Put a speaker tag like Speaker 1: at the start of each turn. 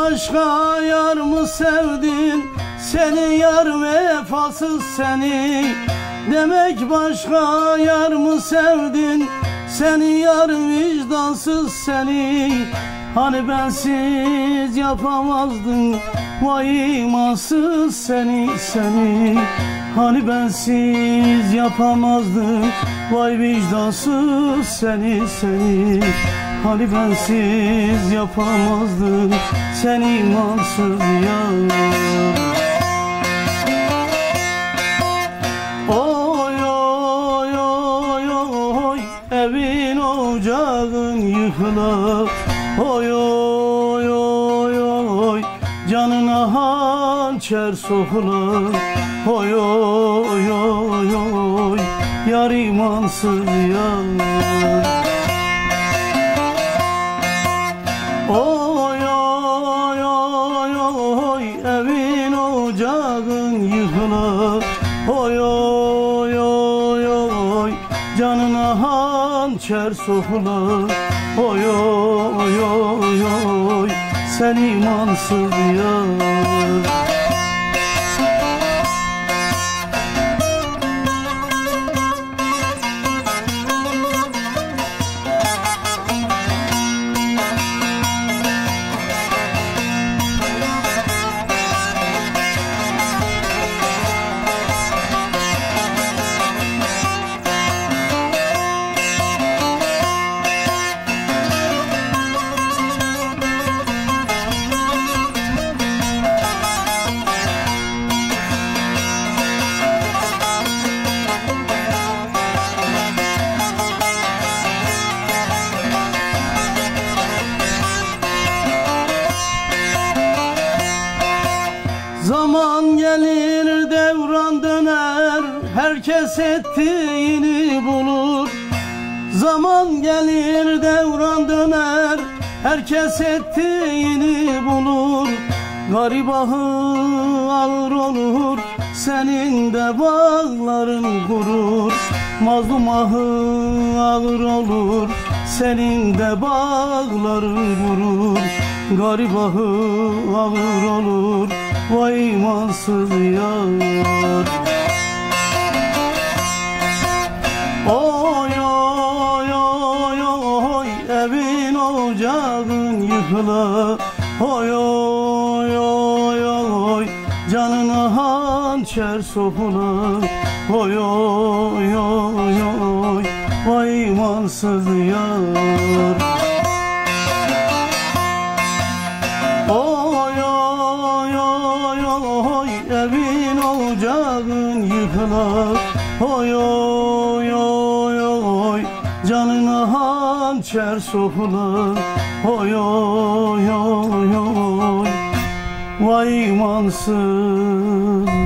Speaker 1: başka yar mı sevdin? Seni yar vefasız seni. Demek başka yar mı sevdin? Seni yar vicdansız seni. Hani bensiz yapamazdın, vay imansız seni seni. Hani bensiz yapamazdın, vay vicdansız seni seni. Hani bensiz yapamazdın, sen imansız yar. Oy oy oy oy, evin ocağın yıkıla. Oy oy oy oy, canına hançer sokula. Oy oy oy oy, yar imansız yar. Oy oy oy oy, evin ocağın yıkıla. Oy oy oy oy, canına hançer sokula. Oy oy oy oy, sen imansız yar. Zaman gelir devran döner, herkes ettiğini bulur. Zaman gelir devran döner, herkes ettiğini bulur. Garip ahı ağır olur, senin de bağların kurur. Mazlum ahı ağır olur, senin de bağların kurur. Garip ahı ağır olur, vay imansız yar. Oy oy oy oy, evin ocağın yıkıla. Oy oy oy oy, canına hançer sokula. Oy oy oy oy, vay imansız yar. Oy oy oy oy, evin ocağın yıkıla. Oy oy oy oy, canına hançer sokula. Oy oy oy oy, vay imansız